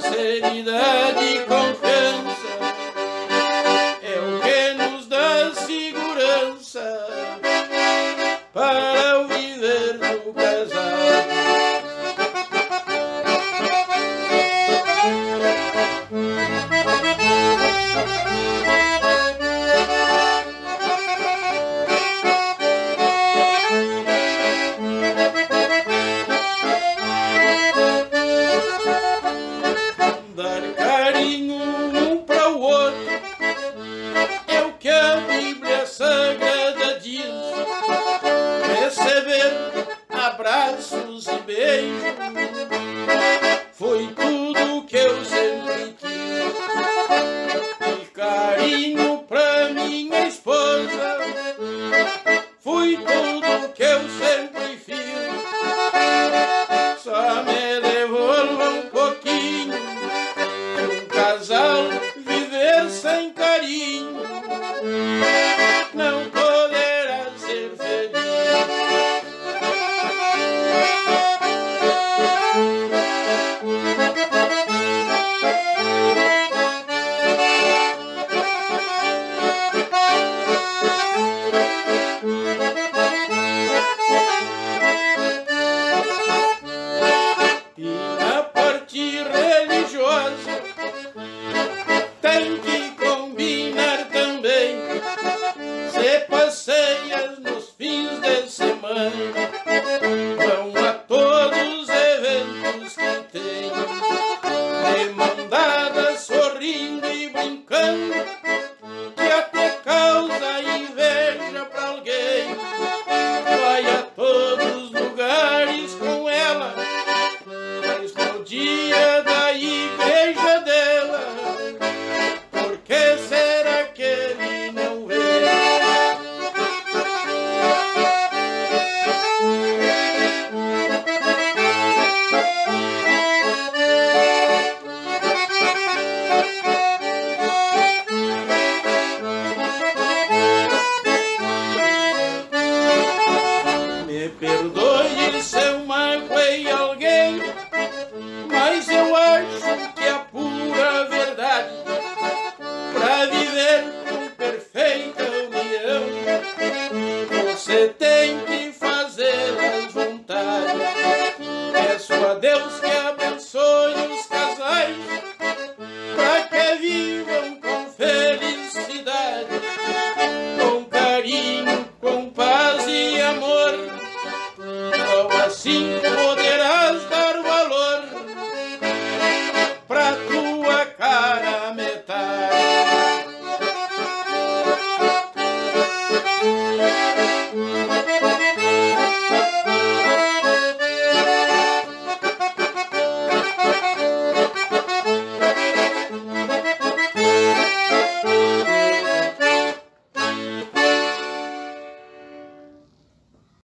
sinceridade e confiança é o que nos dá segurança para o viver no casal. Dar carinho um para o outro é o que a Bíblia Sagrada diz. Receber abraços e beijos foi tudo que eu sempre quis. E carinho pra minha esposa foi tudo que eu sempre fiz. Só me devolva um pouquinho, um casal viver sem carinho